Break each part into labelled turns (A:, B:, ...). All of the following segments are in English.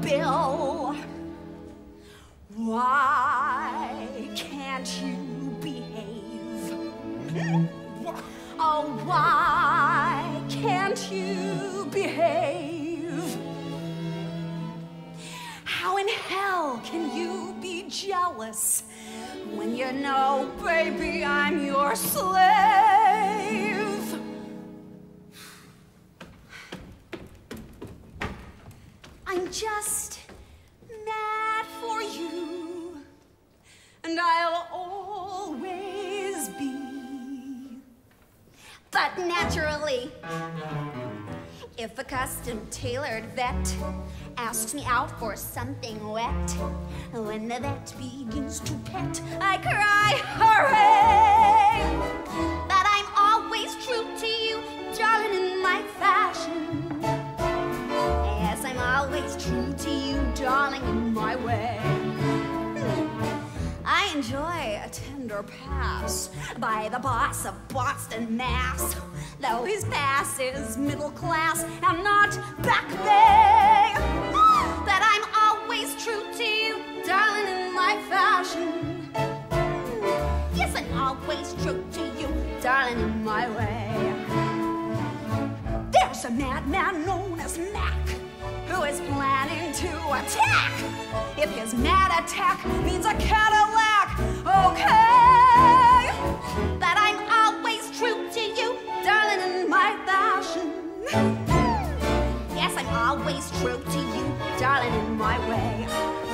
A: bill. Why can't you behave? Oh, why can't you behave? How in hell can you be jealous when you know, baby, I'm your slave? I'm just mad for you, and I'll always be. But naturally, if a custom-tailored vet asks me out for something wet, when the vet begins to pet, I cry, hooray! But I'm always true to you, darling, in my fashion. Yes, I'm always true to you, darling, in my way. I enjoy a tender pass by the boss of Boston, Mass. Though his pass is middle class and not Back Bay. But I'm always true to you, darling, in my fashion. Yes, I'm always true to you, darling, in my way. There's a madman known as Mac who is planning to attack. If his mad attack means a Cadillac, okay. But I'm always true to you, darling, in my fashion. Yes, I'm always true to you, darling, in my way.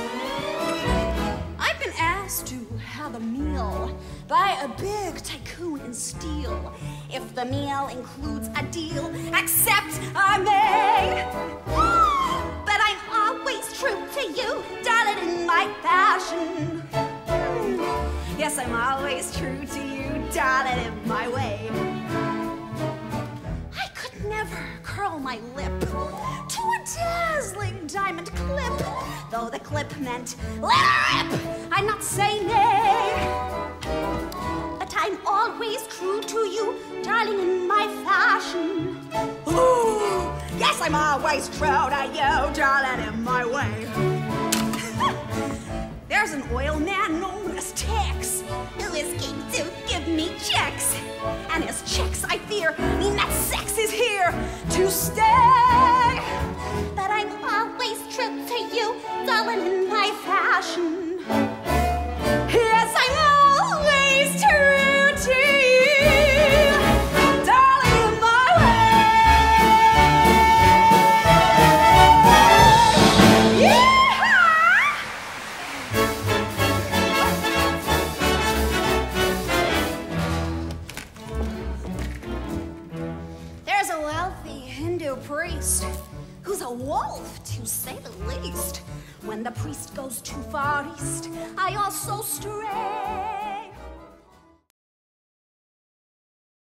A: I've been asked to have a meal by a big tycoon in steel. If the meal includes a deal, accept I may. But I'm always true to you, darling, in my fashion. Yes, I'm always true to you, darling, in my way. I could never curl my lip to a dazzling diamond clip, though the clip meant let her rip. I'd not say nay. But I'm always true to you, darling, in my fashion. Ooh, yes, I'm always true to you, darling, in my way. There's an oil man known as Tex who is keen to give me checks. And his checks, I fear, mean that sex is here to stay. But I'm always true to you, darling, in my fashion. Yes, I'm always true to you, darling, in my way. Yeah! There's a wealthy Hindu priest who's a wolf, to say the least. When the priest goes too far east, I also stray.